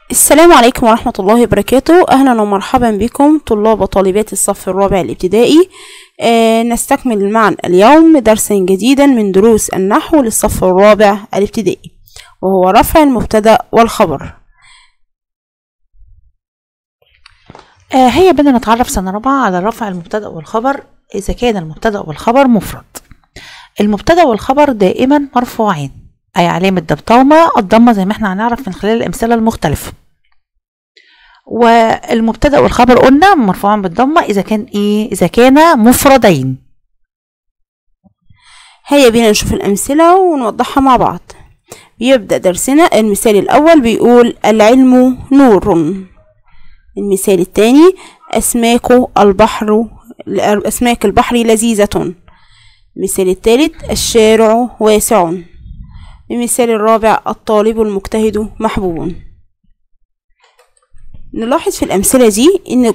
السلام عليكم ورحمة الله وبركاته. أهلا ومرحبا بكم طلاب وطالبات الصف الرابع الابتدائي. نستكمل معا اليوم درسا جديدا من دروس النحو للصف الرابع الابتدائي، وهو رفع المبتدأ والخبر. هيا بنا نتعرف سنة رابعة على رفع المبتدأ والخبر إذا كان المبتدأ والخبر مفرد. المبتدأ والخبر دائما مرفوعين، أي علامة ضبطهما الضمة زي ما احنا هنعرف من خلال الأمثلة المختلفة. والمبتدأ والخبر قلنا مرفوعان بالضمة إذا كان مفردين. هيا بينا نشوف الأمثلة ونوضحها مع بعض. يبدأ درسنا. المثال الأول بيقول العلم نور. المثال الثاني أسماك البحر لذيذة. المثال الثالث الشارع واسع. المثال الرابع الطالب المجتهد محبوب. نلاحظ في الأمثلة دي إن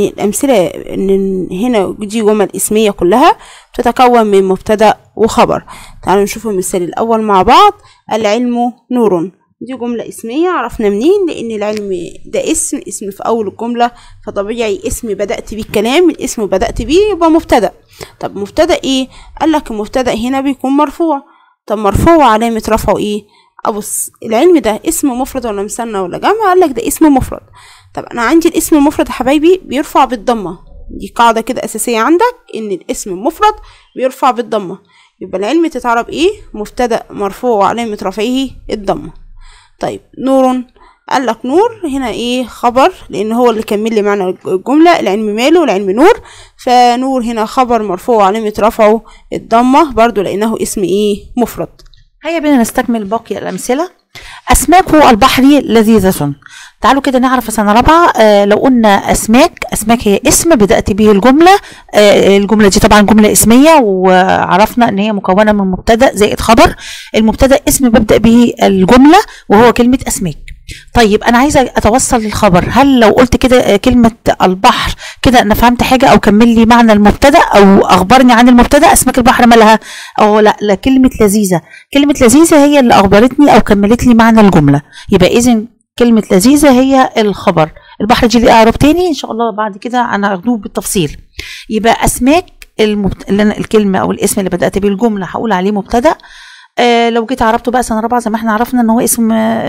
هنا دي جمل اسمية كلها تتكون من مبتدأ وخبر. تعالوا نشوف المثال الأول مع بعض. العلم نور، دي جملة اسمية. عرفنا منين؟ لأن العلم ده اسم في أول الجملة، فطبيعي اسم بدأت بيه الكلام، الاسم بدأت بيه يبقى مبتدأ. طب مبتدأ إيه؟ قالك المبتدأ هنا بيكون مرفوع. طب مرفوع علامة رفعه إيه؟ أبص العلم ده اسم مفرد ولا مثنى ولا جمع؟ قالك ده اسم مفرد. طب أنا عندي الاسم المفرد يا حبايبي بيرفع بالضمة، دي قاعدة كده أساسية عندك إن الاسم المفرد بيرفع بالضمة. يبقى العلم تتعرب إيه؟ مبتدأ مرفوع وعلامة رفعه الضمة. طيب نور، قال لك نور هنا ايه؟ خبر، لان هو اللي كمل لي معنى الجمله. العلم ماله؟ العلم نور، فنور هنا خبر مرفوع وعلامه رفعه الضمه برضو لانه اسم ايه؟ مفرد. هيا بنا نستكمل باقي الأمثلة. أسماك البحر لذيذة. تعالوا كده نعرف سنة رابعة. لو قلنا أسماك هي اسم بدأت به الجملة. الجملة دي طبعا جملة اسمية، وعرفنا ان هي مكونة من مبتدأ زائد خبر. المبتدأ اسم ببدأ به الجملة وهو كلمة أسماك. طيب أنا عايزة أتوصل للخبر. هل لو قلت كده كلمة البحر كده أنا فهمت حاجة أو كمل لي معنى المبتدأ أو أخبرني عن المبتدأ؟ أسماك البحر مالها؟ أو لا كلمة لذيذة. كلمة لذيذة هي اللي أخبرتني أو كملت لي معنى الجملة. يبقى إذن كلمة لذيذة هي الخبر. البحر دي ليه إعراب تاني إن شاء الله بعد كده أنا هاخدوه بالتفصيل. يبقى أسماك اللي أنا الكلمة أو الاسم اللي بدأت بيه الجملة هقول عليه مبتدأ. لو جيت عرفته بقى سنة رابعة زي ما احنا عرفنا ان هو اسم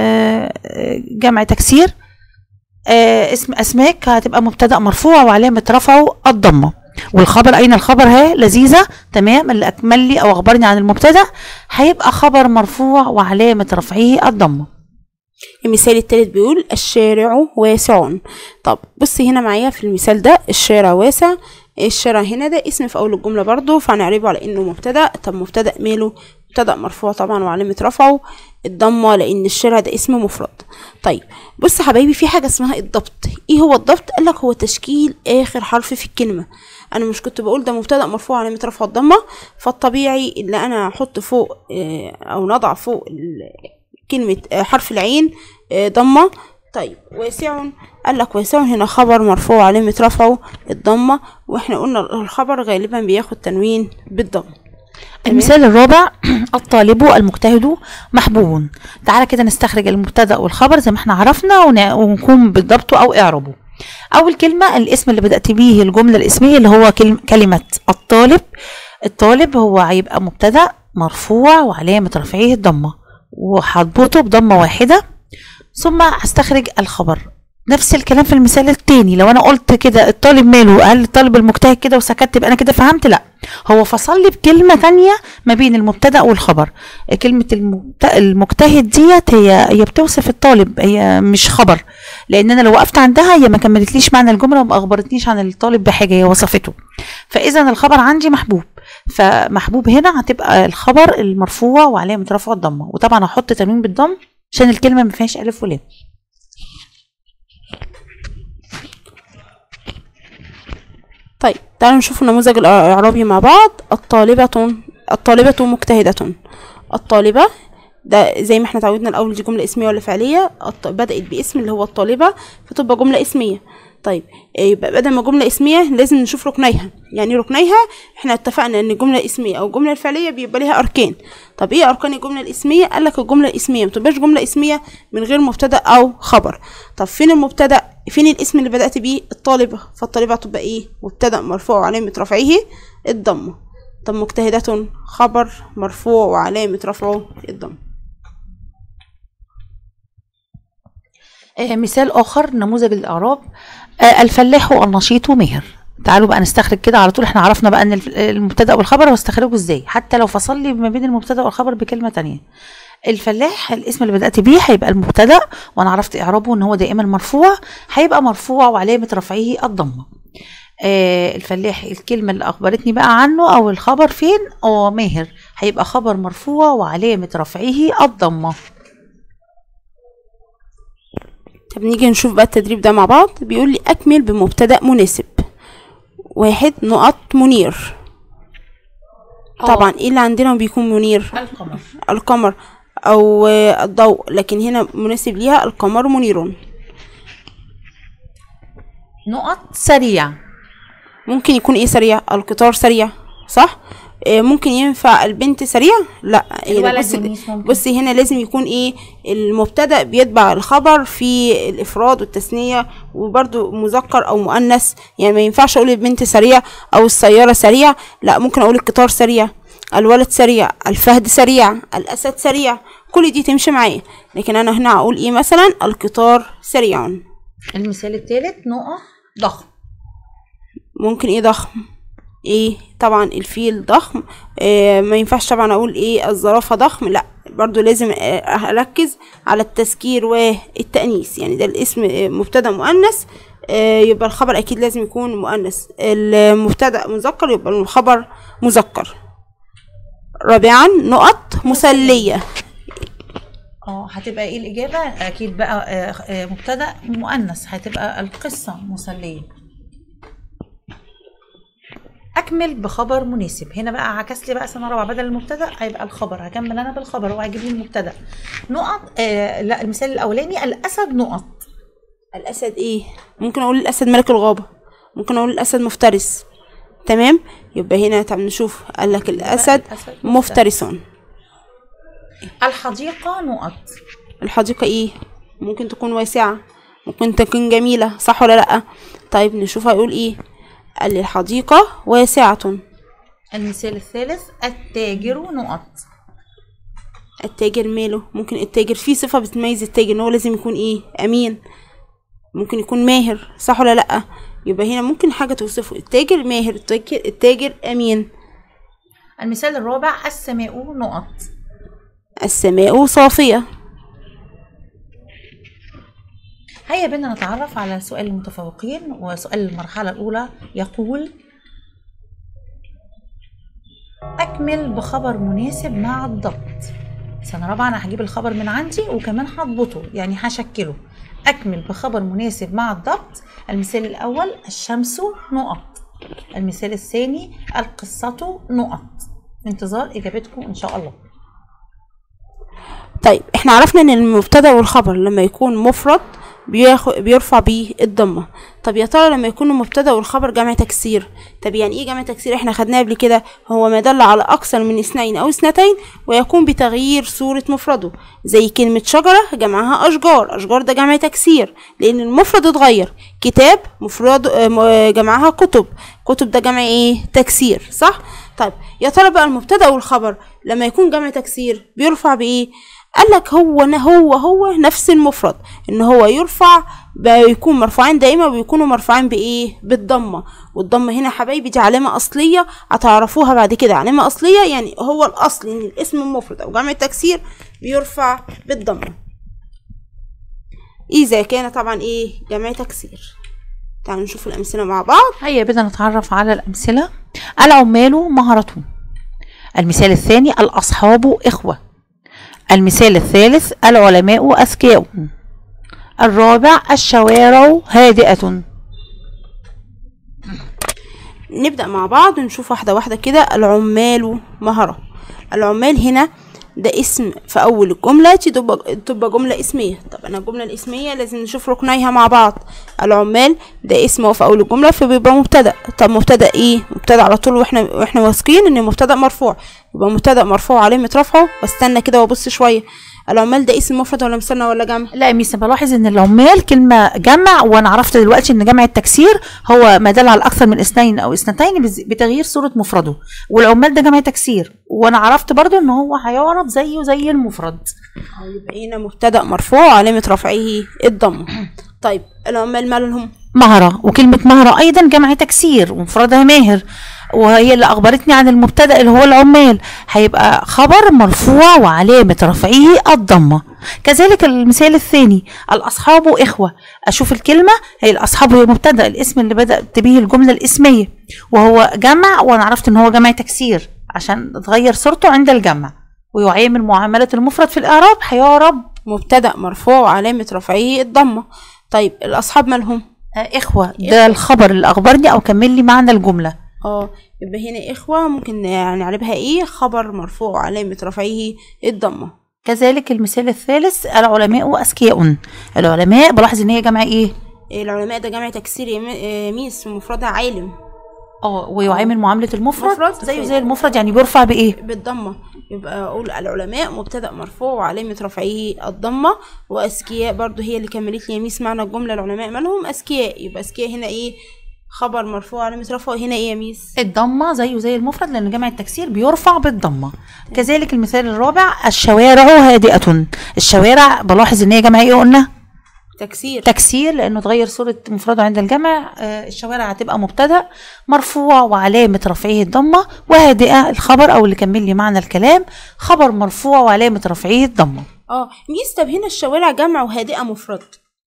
جمع تكسير. اسم أسماك هتبقى مبتدأ مرفوع وعلامة رفعه الضمة. والخبر أين الخبر؟ ها لذيذة، تمام، اللي أكمل لي أو أخبرني عن المبتدأ هيبقى خبر مرفوع وعلامة رفعه الضمة. المثال الثالث بيقول الشارع واسع. طب بصي هنا معايا في المثال ده، الشارع واسع. الشارع هنا ده اسم في أول الجملة برضو، فهنعربه على إنه مبتدأ. طب مبتدأ ماله؟ مبتدأ مرفوع طبعا وعلامة رفعه الضمة لأن الشارع ده اسم مفرد. طيب بص حبايبي، في حاجة اسمها الضبط. ايه هو الضبط؟ قالك هو تشكيل آخر حرف في الكلمة. أنا مش كنت بقول ده مبتدأ مرفوع وعلامة رفعه الضمة؟ فالطبيعي اللي أنا أحط فوق أو نضع فوق كلمة حرف العين ضمة. طيب واسع، قال لك واسع هنا خبر مرفوع علامة رفعه الضمة، واحنا قلنا الخبر غالبا بياخد تنوين بالضمة. المثال الرابع الطالب المجتهد محبوب. تعالى كده نستخرج المبتدأ والخبر زي ما احنا عرفنا ونقوم بالضبط او اعرابه. اول كلمة الاسم اللي بدأت به الجملة الاسمية اللي هو كلمة الطالب. الطالب هو هيبقى مبتدأ مرفوع وعلامة رفعه الضمة، وهضبطه بضمة واحدة. ثم هستخرج الخبر. نفس الكلام في المثال التاني. لو انا قلت كده الطالب ماله؟ هل الطالب المجتهد كده وسكت يبقى انا كده فهمت؟ لا، هو فصل لي بكلمة تانية ما بين المبتدأ والخبر. كلمة المجتهد ديت هي بتوصف الطالب، هي مش خبر، لان انا لو وقفت عندها هي ما كملتليش معنى الجملة وما اخبرتنيش عن الطالب بحاجة، هي وصفته. فاذا الخبر عندي محبوب، فمحبوب هنا هتبقى الخبر المرفوع وعلامة رفعه الضمة، وطبعا هحط تنوين بالضم عشان الكلمة ما فيهاش الف ولام. طيب تعالوا نشوف النموذج الإعرابي مع بعض. الطالبة مجتهدة. الطالبة ده زي ما احنا اتعودنا الاول دي جمله اسميه ولا فعليه؟ بدات باسم اللي هو الطالبه، فتبقى جمله اسميه. طيب يبقى بدل ما جمله اسميه لازم نشوف ركنيها. يعني ركنيها احنا اتفقنا ان الجمله الاسميه او الجمله الفعليه بيبقى ليها اركان. طب ايه اركان الجمله الاسميه؟ قال لك الجمله الاسميه ما تبقاش جمله اسميه من غير مبتدا او خبر. طب فين المبتدا؟ فين الاسم اللي بدات بيه؟ الطالبه، فالطالبه تبقى ايه؟ مبتدا مرفوع وعلامه رفعه الضمه. طب مجتهدة خبر مرفوع وعلامة رفعه الضم. مثال آخر نموذج الإعراب، الفلاح النشيط ماهر. تعالوا بقى نستخرج كده على طول. احنا عرفنا بقى ان المبتدأ والخبر واستخرجه ازاي، حتى لو فصل لي ما بين المبتدأ والخبر بكلمة تانية. الفلاح الاسم اللي بدأت بيه هيبقى المبتدأ، وانا عرفت إعرابه ان هو دائما مرفوع، هيبقى مرفوع وعلامة رفعه الضمة. الفلاح الكلمة اللي أخبرتني بقى عنه أو الخبر فين؟ ماهر، هيبقى خبر مرفوع وعلامة رفعه الضمة. طب نيجي نشوف بقى التدريب ده مع بعض. بيقول لي أكمل بمبتدأ مناسب. 1 منير. طبعا ايه اللي عندنا بيكون منير؟ القمر أو الضوء، لكن هنا مناسب ليها القمر منير. سريع. ممكن يكون ايه سريع؟ القطار سريع، صح؟ ممكن ينفع البنت سريع؟ لا. بصي هنا لازم يكون ايه؟ المبتدأ بيتبع الخبر في الافراد والتثنية، وبرده مذكر او مؤنث. يعني ما ينفعش اقول البنت سريع او السيارة سريع، لا، ممكن اقول القطار سريع، الولد سريع، الفهد سريع، الاسد سريع، كل دي تمشي معايا. لكن انا هنا اقول ايه مثلا؟ القطار سريع. المثال الثالث ضخم. ممكن ايه ضخم؟ ايه طبعا الفيل ضخم. ما ينفعش طبعا اقول ايه الزرافة ضخم، لا، برضو لازم اركز على التذكير والتأنيث. يعني ده الاسم مبتدأ مؤنث، يبقى الخبر اكيد لازم يكون مؤنث. المبتدأ مذكر يبقى الخبر مذكر. رابعا مسلية. هتبقى ايه الإجابة؟ اكيد بقى مبتدأ مؤنث، هتبقى القصة مسلية. اكمل بخبر مناسب. هنا بقى عكس لي بقى سنه رابعه، بدل المبتدا هيبقى الخبر، هكمل انا بالخبر وهجيب لي المبتدا. لا، المثال الاولاني الاسد الاسد ايه؟ ممكن اقول الاسد ملك الغابه، ممكن اقول الاسد مفترس. تمام، يبقى هنا تعال نشوف. قال لك الاسد مفترس. الحديقه الحديقه ايه؟ ممكن تكون واسعه، ممكن تكون جميله، صح ولا لا؟ طيب نشوف هيقول ايه. قال لي الحديقة واسعة. المثال الثالث التاجر التاجر ماله؟ ممكن التاجر فيه صفة بتميز التاجر ان هو لازم يكون ايه؟ امين، ممكن يكون ماهر، صح ولا لا؟ يبقى هنا ممكن حاجة توصفه، التاجر ماهر، التاجر امين. المثال الرابع السماء السماء صافية. هيا بنا نتعرف على سؤال المتفوقين. وسؤال المرحلة الأولى يقول أكمل بخبر مناسب مع الضبط. سنة رابعة أنا هجيب الخبر من عندي وكمان هضبطه، يعني هشكله. أكمل بخبر مناسب مع الضبط. المثال الأول الشمس المثال الثاني القصة انتظار إجابتكم إن شاء الله. طيب احنا عرفنا ان المبتدأ والخبر لما يكون مفرد بيرفع بيه الضمه. طب يا ترى لما يكون المبتدا والخبر جمع تكسير؟ طب يعني ايه جمع تكسير؟ احنا خدناه قبل كده، هو ما دل على اكثر من 2 او 2 ويكون بتغيير صوره مفرده. زي كلمه شجره جمعها اشجار، اشجار ده جمع تكسير لان المفرد اتغير. كتاب مفرد جمعها كتب، كتب ده جمع ايه؟ تكسير، صح؟ طيب يا ترى بقى المبتدا والخبر لما يكون جمع تكسير بيرفع بايه؟ قال لك هو نفس المفرد، ان هو يرفع بيكون مرفوعين دائما، وبيكونوا مرفوعين بايه؟ بالضمه. والضمه هنا حبايبي دي علامه اصليه هتعرفوها بعد كده. علامه اصليه يعني هو الاصل ان الاسم المفرد او جمع التكسير بيرفع بالضمه اذا كان طبعا ايه؟ جمع تكسير. تعالوا نشوف الامثله مع بعض. هيا بدنا نتعرف على الامثله. العمال مهرة. المثال الثاني الاصحاب اخوه. المثال الثالث العلماء أذكياء. الرابع الشوارع هادئة. نبدأ مع بعض نشوف واحدة واحدة كده. العمال مهرة. العمال هنا ده اسم في اول الجمله تبقى جمله اسميه. طب انا الجمله الاسميه لازم نشوف ركنيها مع بعض. العمال ده اسم هو في اول الجمله فبيبقى مبتدا. طب مبتدا ايه؟ مبتدا على طول، واحنا واثقين ان مبتدا مرفوع، يبقى مبتدا مرفوع علامه رفعه. واستنى كده وابص شويه، العمال ده اسم مفرد ولا مثنى ولا جمع؟ لا يا ميس، بلاحظ ان العمال كلمه جمع، وانا عرفت دلوقتي ان جمع التكسير هو ما دل على اكثر من اثنين او اثنتين بتغيير صوره مفرده، والعمال ده جمع تكسير، وانا عرفت برضو ان هو هيعرف زيه زي المفرد. يبقى هنا مبتدا مرفوع علامه رفعه الضمه. طيب العمال مالهم؟ مهرة، وكلمة مهرة أيضا جمع تكسير ومفردها ماهر، وهي اللي أخبرتني عن المبتدأ اللي هو العمال، هيبقى خبر مرفوع وعلامة رفعه الضمة. كذلك المثال الثاني، الأصحاب إخوة، أشوف الكلمة هي الأصحاب هي مبتدأ، الاسم اللي بدأت به الجملة الاسمية، وهو جمع، وأنا عرفت إن هو جمع تكسير عشان تغير صورته عند الجمع، ويعامل معاملة المفرد في الإعراب هيعرب مبتدأ مرفوع وعلامة رفعه الضمة. طيب الأصحاب مالهم؟ إخوة، ده الخبر اللي أخبرني أو كمل لي معنى الجملة. يبقى هنا إخوة ممكن نعربها إيه؟ خبر مرفوع وعلامة رفعه الضمة. كذلك المثال الثالث، العلماء أذكياء، العلماء بلاحظ إن هي جمع إيه؟ العلماء ده جمع تكسير ميس، مفردها عالم. ويعامل معاملة المفرد زي المفرد، يعني بيرفع بإيه؟ بالضمة. يبقى أقول العلماء مبتدأ مرفوع وعلامة رفعه الضمة. وأذكياء برضو هي اللي كملت لي يا ميس معنى الجملة، العلماء مالهم أذكياء، يبقى أذكياء هنا إيه؟ خبر مرفوع علامة رفعه هنا إيه يا ميس؟ الضمة زيه زي المفرد، لأن جمع التكسير بيرفع بالضمة. كذلك المثال الرابع، الشوارع هادئة، الشوارع بلاحظ إن هي جمع إيه قلنا؟ تكسير لأنه تغير صورة مفرده عند الجمع. الشوارع هتبقى مبتدأ مرفوع وعلامة رفعه الضمة، وهادئة الخبر أو اللي كمل لي معنى الكلام خبر مرفوع وعلامة رفعه الضمة. ميس طب هنا الشوارع جمع وهادئة مفرد؟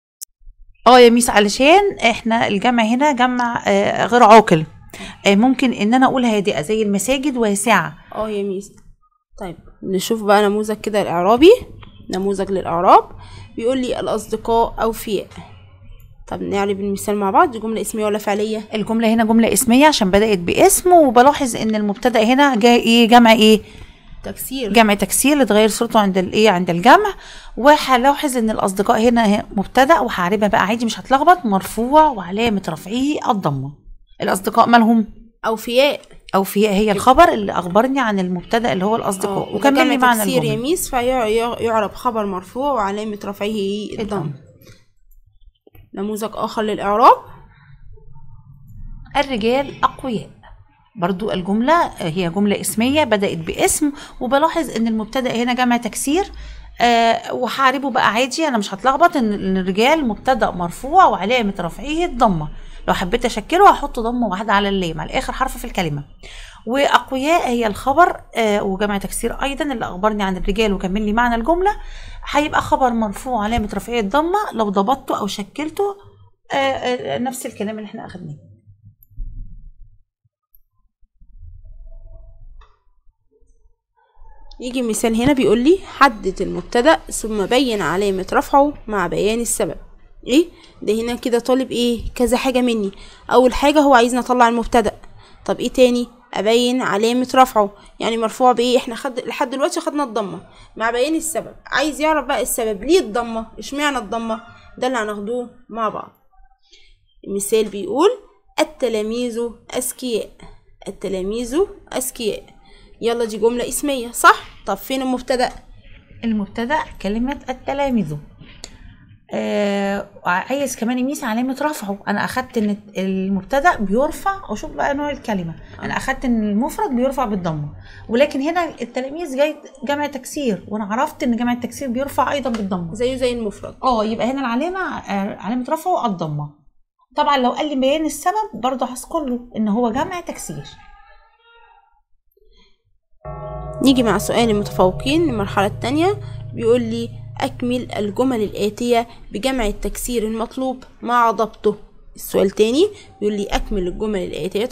يا ميس علشان احنا الجمع هنا جمع غير عاقل، ممكن ان انا اقول هادئة زي المساجد واسعة. يا ميس. طيب نشوف بقى نموذج كده الإعرابي، نموذج للإعراب. بيقول لي الأصدقاء أوفياء. طب نعرب المثال مع بعض. دي جملة اسمية ولا فعلية؟ الجملة هنا جملة اسمية عشان بدأت باسم، وبلاحظ ان المبتدأ هنا جاي ايه؟ جمع ايه؟ تكسير. جمع تكسير اللي اتغير صورته عند الايه؟ عند الجمع. وهلاحظ ان الأصدقاء هنا مبتدأ، وهعربها بقى عادي مش هتلخبط، مرفوع وعلامة رفعه الضمة. الأصدقاء مالهم؟ أوفياء. أوفياء هي الخبر اللي أخبرني عن المبتدأ اللي هو الأصدقاء، وكمل لي معنى الجملة. تكسير يميس فيعرب خبر مرفوع وعلامة رفعه الضم. نموذج آخر للإعراب، الرجال أقوياء، برضو الجملة هي جملة اسمية بدأت باسم، وبلاحظ ان المبتدأ هنا جمع تكسير، وهعربه بقى عادي، انا مش هتلخبط ان الرجال مبتدأ مرفوع وعلامة رفعه الضمة. لو حبيت اشكله هحط ضمة واحدة على اللام على اخر حرف في الكلمة. واقوياء هي الخبر وجمع تكسير ايضا اللي اخبرني عن الرجال وكمل لي معنى الجملة، هيبقى خبر مرفوع علامة رفعه الضمة. لو ضبطته او شكلته نفس الكلام اللي احنا اخدناه. يجي مثال هنا بيقول لي حدد المبتدأ ثم بين علامة رفعه مع بيان السبب. ده هنا كده طالب كذا حاجة مني. اول حاجة هو عايزني اطلع المبتدأ. طب تاني؟ ابين علامة رفعه، يعني مرفوع بايه؟ احنا لحد دلوقتي خدنا الضمة مع بيان السبب. عايز يعرف بقى السبب ليه الضمة، اشمعنى الضمة، ده اللي هناخدوه مع بعض. المثال بيقول التلاميذ اذكياء. التلاميذ اذكياء، يلا دي جملة اسمية صح؟ طب فين المبتدأ؟ المبتدأ كلمة التلاميذ. عايز كمان يميس علامة رفعه. انا اخدت ان المبتدأ بيرفع، وشوف بقى نوع الكلمة، انا اخدت ان المفرد بيرفع بالضمة، ولكن هنا التلاميذ جاي جمع تكسير، وانا عرفت ان جمع التكسير بيرفع ايضا بالضمة زيه زي المفرد. يبقى هنا العلامة علامة رفعه الضمة. طبعا لو قال لي بيان السبب برضه هذكر له ان هو جمع تكسير. نيجي مع سؤال المتفوقين المرحلة الثانية. بيقول لي أكمل الجمل الآتية بجمع التكسير المطلوب مع ضبطه. السؤال تاني بيقول لي أكمل الجمل الآتية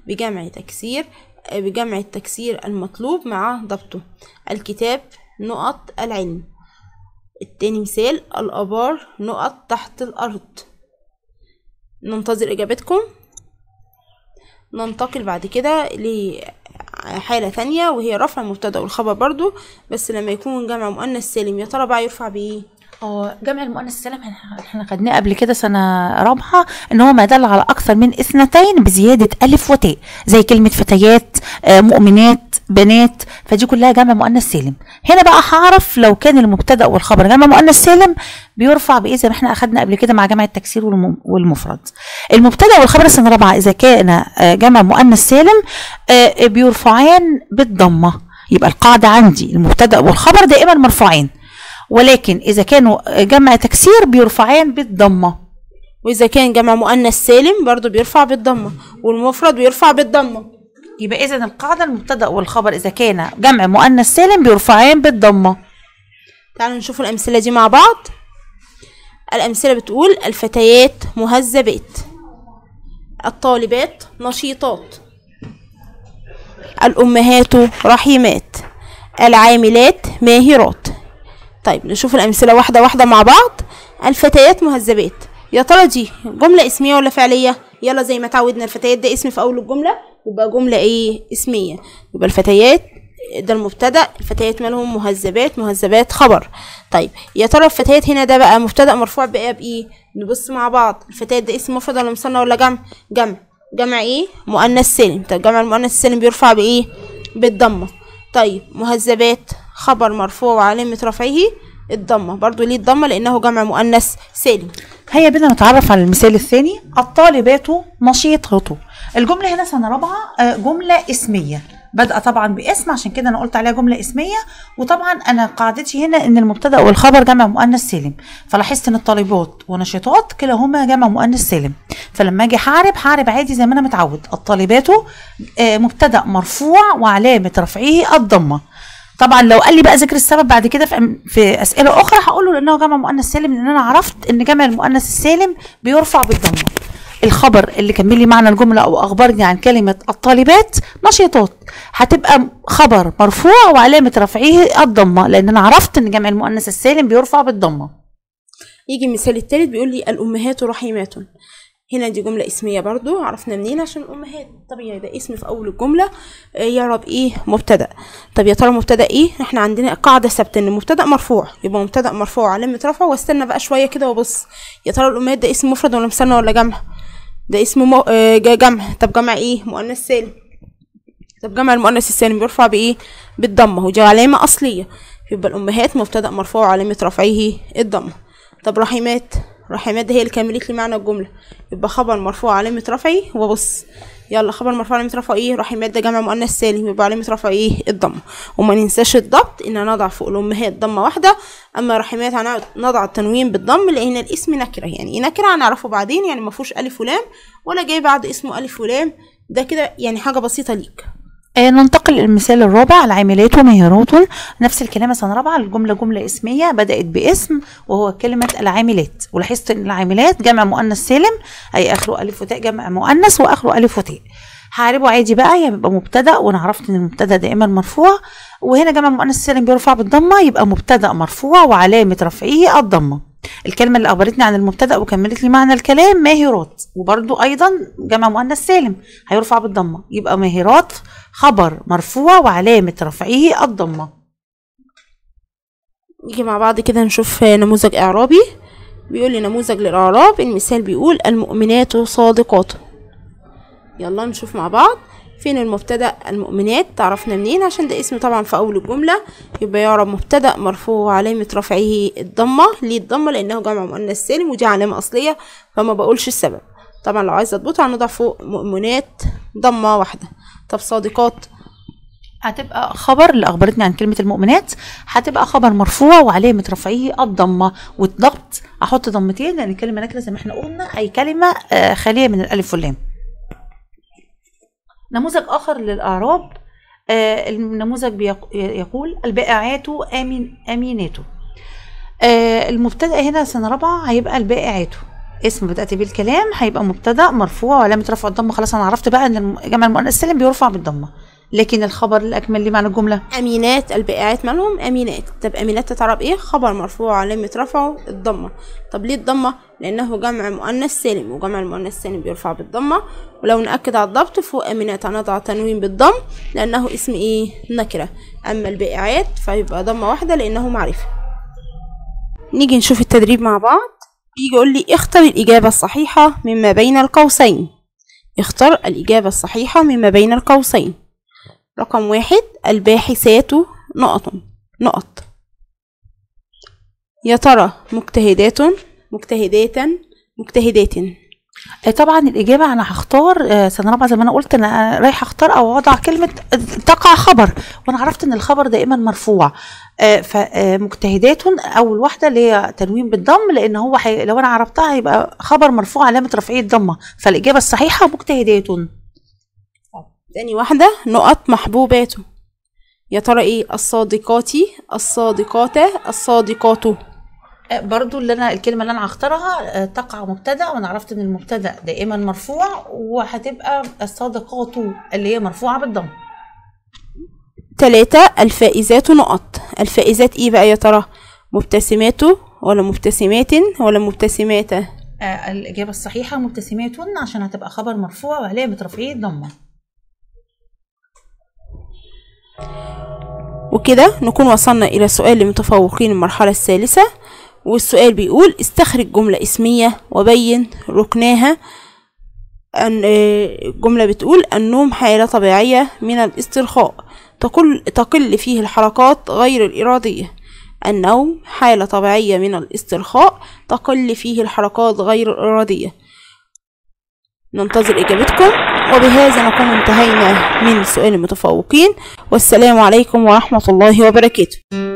بجمع التكسير المطلوب مع ضبطه. الكتاب نقط العلم. التاني مثال الآبار نقط تحت الأرض. ننتظر إجابتكم. ننتقل بعد كده حالة تانية وهي رفع المبتدأ والخبر برضو، بس لما يكون جمع مؤنث سالم يا ترى بقى يرفع بايه؟ جمع المؤنث السالم احنا خدناه قبل كده سنة رابعة، ان هو ما دل على اكثر من اثنتين بزيادة الف وتاء، زي كلمة فتيات، مؤمنات، بنات، فدي كلها جمع مؤنث سالم. هنا بقى هعرف لو كان المبتدأ والخبر جمع مؤنث سالم بيرفع بايه، زي ما احنا اخدنا قبل كده مع جمع التكسير والمفرد. المبتدأ والخبر سنة رابعة اذا كان جمع مؤنث سالم بيرفعان بالضمة، يبقى القاعدة عندي المبتدأ والخبر دائما مرفوعين، ولكن إذا كانوا جمع تكسير بيرفعان بالضمة. وإذا كان جمع مؤنث سالم برضو بيرفع بالضمة، والمفرد بيرفع بالضمة. يبقى إذن القاعدة المبتدأ والخبر إذا كان جمع مؤنث سالم بيرفعان بالضمة. تعالوا نشوف الأمثلة دي مع بعض. الأمثلة بتقول: الفتيات مهذبات، الطالبات نشيطات، الأمهات رحيمات، العاملات ماهرات. طيب نشوف الأمثلة واحدة واحدة مع بعض. الفتيات مهذبات، يا ترى دي جملة اسمية ولا فعلية؟ يلا زي ما تعودنا الفتيات ده اسم في أول الجملة، يبقى جملة ايه؟ اسمية. يبقى الفتيات ده المبتدأ، الفتيات مالهم؟ مهذبات، مهذبات خبر. طيب يا ترى الفتيات هنا ده بقى مبتدأ مرفوع بإيه؟ نبص مع بعض. الفتيات ده اسم مفرد ولا مثنى ولا جمع؟ جمع ايه؟ مؤنث سالم. طب جمع المؤنث السالم بيرفع بإيه؟ بالضمة. طيب مهذبات خبر مرفوع وعلامة رفعه الضمة، برضو ليه الضمة؟ لأنه جمع مؤنث سالم. هيا بنا نتعرف على المثال الثاني. الطالبات نشيطات. الجملة هنا سنة رابعة جملة اسمية، بدأ طبعا باسم، عشان كده أنا قلت عليها جملة اسمية. وطبعا أنا قاعدتي هنا إن المبتدأ والخبر جمع مؤنث سالم، فلاحظت إن الطالبات ونشيطات كلاهما جمع مؤنث سالم، فلما أجي هعرب عادي زي ما أنا متعود. الطالبات مبتدأ مرفوع وعلامة رفعه الضمة. طبعا لو قال لي بقى ذكر السبب بعد كده في اسئله اخرى هقول له لانه جمع مؤنث سالم، لان انا عرفت ان جمع المؤنث السالم بيرفع بالضمه. الخبر اللي كمل لي معنى الجمله او اخبرني عن كلمه الطالبات نشيطات هتبقى خبر مرفوع وعلامه رفعه الضمه، لان انا عرفت ان جمع المؤنث السالم بيرفع بالضمه. يجي المثال الثالث بيقول لي: الامهات رحيمات. هنا دي جملة اسمية برضو، عرفنا منين؟ عشان الأمهات طبيعي ده اسم في أول الجملة يعرب إيه؟ مبتدأ. طب يا ترى مبتدأ إيه؟ إحنا عندنا قاعدة ثابتة إن المبتدأ مرفوع، يبقى مبتدأ مرفوع علامة رفعه. واستنى بقى شوية كده وبص، يا ترى الأمهات ده اسم مفرد ولا مثنى ولا جمع؟ ده اسم جمع. طب جمع إيه؟ مؤنث سالم. طب جمع المؤنث السالم بيرفع بإيه؟ بالضمة، ودي علامة أصلية. يبقى الأمهات مبتدأ مرفوع علامة رفعه الضمة. طب رحيمات ده هي اللي كملت لي معنى الجمله، يبقى خبر مرفوع علامه رفعه. وبص يلا، خبر مرفوع علامه رفعه ايه؟ رحيمات ده جمع مؤنث سالم، يبقى علامه رفعه ايه؟ الضمه. وما ننساش الضبط ان نضع فوق الامهات ضمه واحده، اما رحيمات نضع التنوين بالضم لان الاسم نكره. يعني ايه نكره؟ هنعرفه بعدين، يعني ما فيهوش الف ولام ولا جاي بعد اسمه الف ولام، ده كده يعني حاجه بسيطه ليك. ننتقل للمثال الرابع. العاملات ماهرات. نفس الكلام سنة رابعة، الجملة جملة اسمية بدأت باسم وهو كلمة العاملات، ولاحظت ان العاملات جمع مؤنث سالم، اي اخره الف وتاء، جمع مؤنث واخره الف وتاء. هعربه عادي بقى، يبقى مبتدأ، وانا عرفت ان المبتدأ دائما مرفوع، وهنا جمع مؤنث سالم بيرفع بالضمة، يبقى مبتدأ مرفوع وعلامة رفعه الضمة. الكلمة اللي أخبرتني عن المبتدأ وكملت لي معنى الكلام ماهرات، وبرضو أيضا جمع مؤنث سالم هيرفع بالضمة، يبقى ماهرات خبر مرفوع وعلامة رفعه الضمة. نيجي مع بعض كده نشوف نموذج إعرابي. بيقول لي نموذج للإعراب. المثال بيقول: المؤمنات صادقات. يلا نشوف مع بعض فين المبتدأ المؤمنات. تعرفنا منين؟ عشان ده اسم طبعا في أول الجملة، يبقى يعرب مبتدأ مرفوع وعلامة رفعه الضمة. ليه الضمة؟ لأنه جمع مؤنث سالم ودي علامة أصلية، فما بقولش السبب. طبعا لو عايزة أضبطها هنضع فوق مؤمنات ضمة واحدة. طب صادقات هتبقى خبر اللي أخبرتني عن كلمة المؤمنات، هتبقى خبر مرفوع وعلامة رفعه الضمة، والضبط أحط ضمتين لأن الكلمة نكرة زي ما احنا قلنا، أي كلمة خالية من الألف واللام. نموذج آخر للإعراب. النموذج يقول: البائعات أمينات. المبتدأ هنا سنة رابعة هيبقى البائعات اسم بدأت بيه الكلام، هيبقى مبتدأ مرفوع وعلامة رفع الضمة. خلاص أنا عرفت بقى إن جمع المؤنث السالم بيرفع بالضمة. لكن الخبر الأكمل ليه معنى الجملة؟ أمينات البائعات مالهم أمينات. طب أمينات تتعرب إيه؟ خبر مرفوع علامة رفعه الضمة. طب ليه الضمة؟ لأنه جمع مؤنث سالم، وجمع المؤنث السالم بيرفع بالضمة. ولو نأكد على الضبط فوق أمينات هنضع تنوين بالضم لأنه اسم إيه؟ نكرة. أما البائعات فيبقى ضمة واحدة لأنه معرفة. نيجي نشوف التدريب مع بعض. يجي يقول لي اختر الإجابة الصحيحة مما بين القوسين. اختر الإجابة الصحيحة مما بين القوسين. رقم 1 الباحثات نقط. يا ترى مجتهدات مجتهدات. طبعا الإجابة أنا هختار سنة رابعة زي ما أنا قلت، أنا رايحة أختار أو أضع كلمة تقع خبر، وأنا عرفت إن الخبر دائما مرفوع. فمجتهدات أول واحدة اللي هي تنوين بالضم، لأن هو لو أنا عرفتها هيبقى خبر مرفوع علامة رفعه الضمة، فالإجابة الصحيحة مجتهدات. تاني واحدة نقط محبوبات. يا ترى إيه؟ الصادقات الصادقات. برضو الكلمة اللي أنا هختارها تقع مبتدأ، وأنا عرفت إن المبتدأ دائما مرفوع، وهتبقى الصادقات اللي هي مرفوعة بالضم. 3 الفائزات نقط. الفائزات إيه بقى يا ترى؟ مبتسمات ولا مبتسمات ولا مبتسمات؟ الإجابة الصحيحة مبتسمات، عشان هتبقى خبر مرفوع وعلامة رفعه الضمة. وكده نكون وصلنا إلى سؤال لمتفوقين المرحلة الثالثة، والسؤال بيقول استخرج جملة اسمية وبين ركناها. الجملة بتقول النوم حالة طبيعية من الاسترخاء تقل فيه الحركات غير الإرادية. النوم حالة طبيعية من الاسترخاء تقل فيه الحركات غير الإرادية. ننتظر إجابتكم، وبهذا نكون انتهينا من سؤال المتفوقين، والسلام عليكم ورحمة الله وبركاته.